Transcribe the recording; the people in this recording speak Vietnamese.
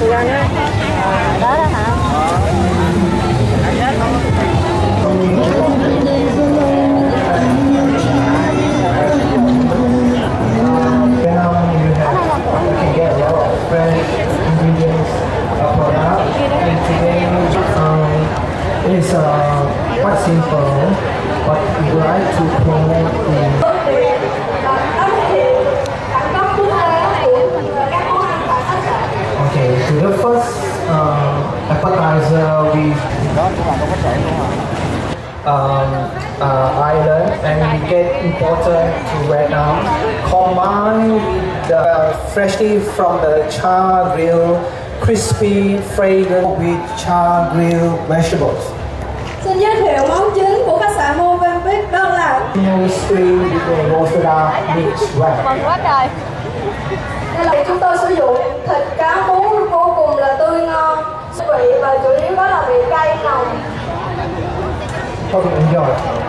lên á. Đó đó hả? It's quite simple, but we would like to promote the okay, to the first appetizer we island and we get imported to Vietnam, combined with the freshly from the char grill, crispy fragrant with char grill vegetables. Xin giới thiệu món chính của khách sạn Movenpick đó là Stream roasted meat wrap. Mừng quá trời. đây là chúng tôi sử dụng thịt cá muống vô cùng là tươi ngon, vị và chủ yếu đó là vị cay nồng. Hope you enjoy.